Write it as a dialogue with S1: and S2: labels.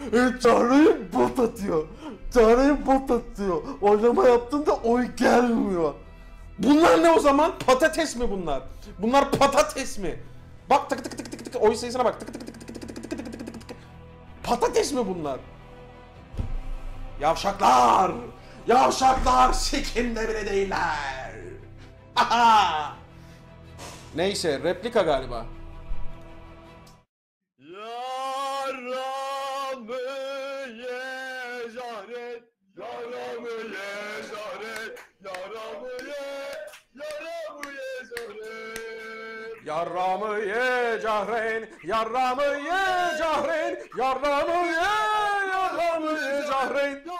S1: Çağrı'yı bot atıyor. Çağrı'yı bot atıyor. Oylama yaptığında oy gelmiyor.
S2: Bunlar ne o zaman? Patates mi bunlar? Bunlar patates mi? Bak tık tık tık tık tık oy sayısına bak. Tık tık tık tık tık tık tık tık tık tık. Patates mi bunlar? Yavşaklar! Yavşaklar sikinde bile değiller. Neyse replika galiba.
S1: Yaramı ye Zahret, yaramı ye Zahret, yaramı ye, yaramı ye Zahret.
S2: Yarramı ye Cahreyn, yarramı ye Cahreyn, yarramı ye, yarramı ye Cahreyn.